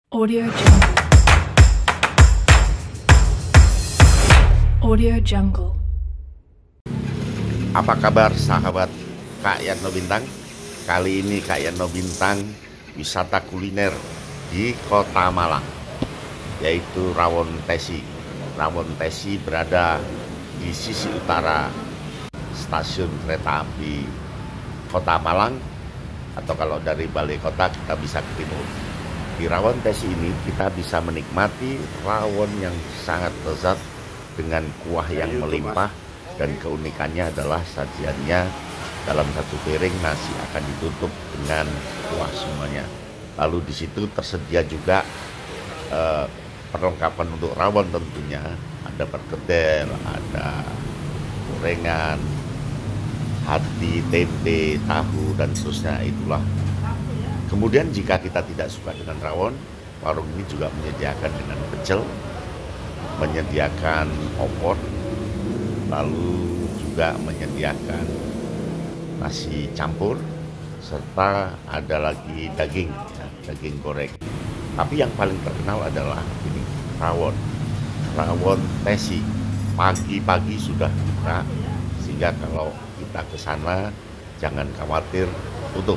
Audio Jungle. Audio Jungle. Apa kabar sahabat Kak Yatno Bintang? Kali ini Kak Yatno Bintang wisata kuliner di Kota Malang, yaitu Rawon Tesi. Rawon Tesi berada di sisi utara stasiun kereta api Kota Malang, atau kalau dari balai kota kita bisa ke timur. Di Rawon Tesi ini kita bisa menikmati rawon yang sangat lezat dengan kuah yang melimpah, dan keunikannya adalah sajiannya dalam satu piring nasi akan ditutup dengan kuah semuanya. Lalu di situ tersedia juga perlengkapan untuk rawon tentunya, ada perkedel, ada gorengan, hati, tempe, tahu, dan seterusnya. Itulah. Kemudian jika kita tidak suka dengan rawon, warung ini juga menyediakan dengan pecel, menyediakan opor, lalu juga menyediakan nasi campur, serta ada lagi daging, ya, daging goreng. Tapi yang paling terkenal adalah ini, rawon Tesi. Pagi-pagi sudah buka, sehingga kalau kita ke sana jangan khawatir tutup.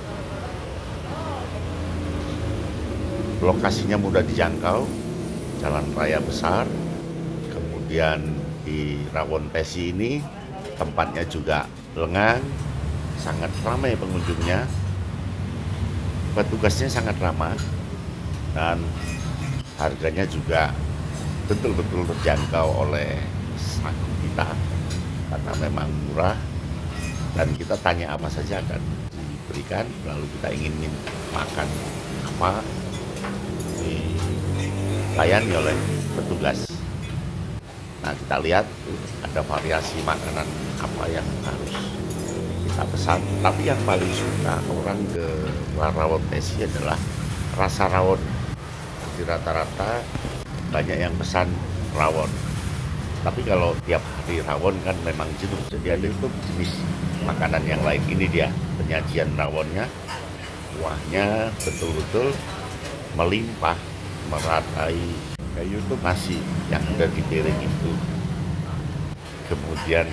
Lokasinya mudah dijangkau, jalan raya besar. Kemudian di Rawon Tesi ini tempatnya juga lengang, sangat ramai pengunjungnya, petugasnya sangat ramah, dan harganya juga betul-betul terjangkau oleh saku kita karena memang murah. Dan kita tanya apa saja akan diberikan, lalu kita ingin makan apa, dilayani oleh petugas. Nah, kita lihat ada variasi makanan apa yang harus kita pesan. Tapi yang paling suka orang ke Rawon Tesi adalah rasa rawon. Di rata-rata banyak yang pesan rawon. Tapi kalau tiap hari rawon kan memang jenuh. Jadi ada itu jenis makanan yang lain. Ini dia penyajian rawonnya. Kuahnya betul-betul melimpah, meratai kayak itu nasi yang ada di piring itu. Kemudian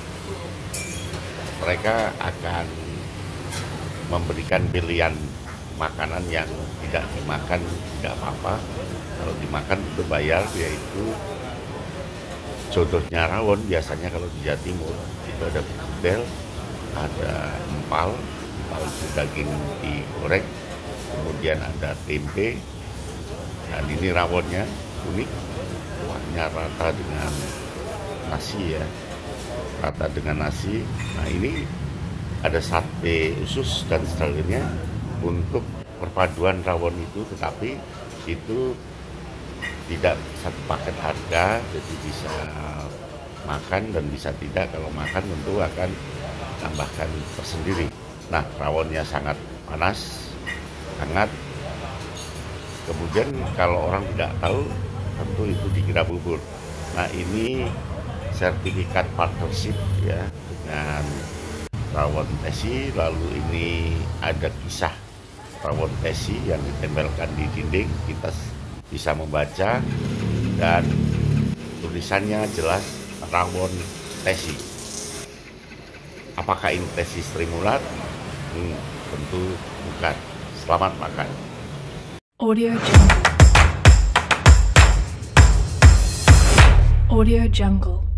mereka akan memberikan pilihan makanan yang tidak dimakan tidak apa-apa, kalau dimakan itu bayar, yaitu jodohnya rawon biasanya kalau di Jawa Timur itu ada perkedel, ada empal itu daging digoreng, kemudian ada tempe, dan ini rawonnya unik, kuahnya rata dengan nasi ya, rata dengan nasi. Nah, ini ada sate usus dan sebagainya untuk perpaduan rawon itu, tetapi itu tidak satu paket harga, jadi bisa makan dan bisa tidak. Kalau makan tentu akan tambahkan tersendiri. Nah, rawonnya sangat panas, hangat. Kemudian kalau orang tidak tahu, tentu itu dikira bubur. Nah, ini sertifikat partnership ya dengan Rawon Tesi. Lalu ini ada kisah Rawon Tesi yang ditempelkan di dinding, kita bisa membaca, dan tulisannya jelas Rawon Tesi. Apakah ini Tesi Strimulat? Tentu bukan. Selamat makan. Audio Jungle. Audio Jungle.